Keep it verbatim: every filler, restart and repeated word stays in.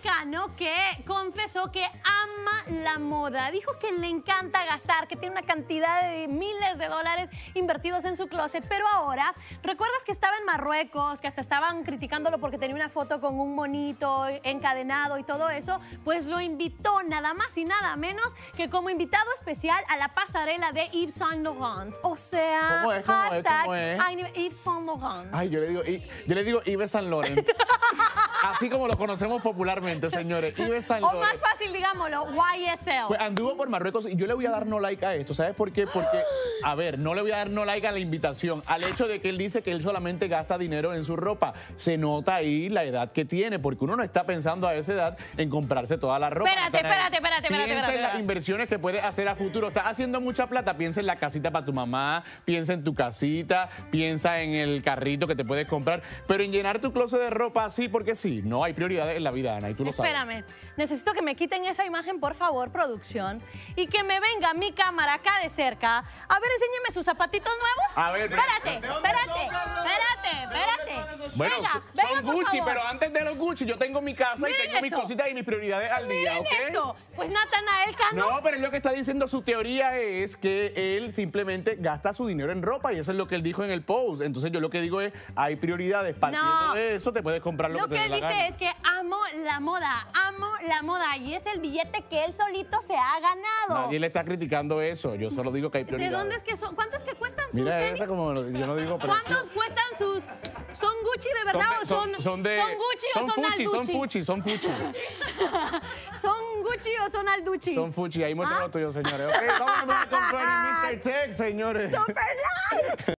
Cano, que confesó que ama la moda. Dijo que le encanta gastar, que tiene una cantidad de miles de dólares invertidos en su closet, pero ahora, ¿recuerdas que estaba en Marruecos, que hasta estaban criticándolo porque tenía una foto con un monito encadenado y todo eso? Pues lo invitó nada más y nada menos que como invitado especial a la pasarela de Yves Saint Laurent. O sea, ¿Cómo es? ¿Cómo es? hashtag ¿Cómo es? Yves Saint Laurent. Ay, yo le digo, yo le digo Yves Saint Laurent. Así como lo conocemos popularmente, señores. Yves Saint O Laurent. más fácil, digámoslo, Y S L. Pues anduvo por Marruecos y yo le voy a dar no like a esto. ¿Sabes por qué? Porque, a ver, no le voy a dar no like a la invitación, al hecho de que él dice que él solamente gasta dinero en su ropa. Se nota ahí la edad que tiene, porque uno no está pensando a esa edad en comprarse toda la ropa. Espérate, No está- espérate, espérate, espérate, Piensa espérate, en las espérate. inversiones que puedes hacer a futuro. Estás haciendo mucha plata, piensa en la casita para tu mamá, piensa en tu casita, piensa en el carrito que te puedes comprar, pero en llenar tu closet de ropa así porque sí, no hay prioridades en la vida, Ana, y tú lo sabes. Espérame, necesito que me quiten esa imagen, por favor, producción, y que me venga mi cámara acá de cerca. A ver, enséñame sus zapatitos nuevos. A ver, espérate, ¿de dónde espérate, son, Carlos? espérate, ¿De dónde son espérate. esos Bueno, venga, son venga, por Gucci, favor. pero antes de los Gucci yo tengo mi casa Miren y tengo mis eso. cositas y mis prioridades al día, Miren ¿ok? esto. Pues Natanael Cano. No, pero él lo que está diciendo, su teoría es que él simplemente gasta su dinero en ropa y eso es lo que él dijo en el post. Entonces yo lo que digo es, hay prioridades, partiendo No. de eso te puedes comprar lo, Lo que que te él dé la dice gana. es que amo la moda, amo la moda, y es el billete que él solito se ha ganado. Nadie le está criticando eso, yo solo digo que hay ¿De prioridades. dónde es que son? ¿Cuánto es que cuestan sus Mira, tenis? esta como lo- yo no digo precio. ¿Cuántos cuestan sus? ¿Son Gucci de verdad de- o son, son de son Gucci son o son Fuchi, son Alducci? Fuchi, son Fuchi. ¿Son Gucci o son Alducci? Son Fuchi, ahí muestra ¿Ah? lo tuyo, señores. Ok, vamos a ver con Freddy, mister Tech, señores. ¡Super like!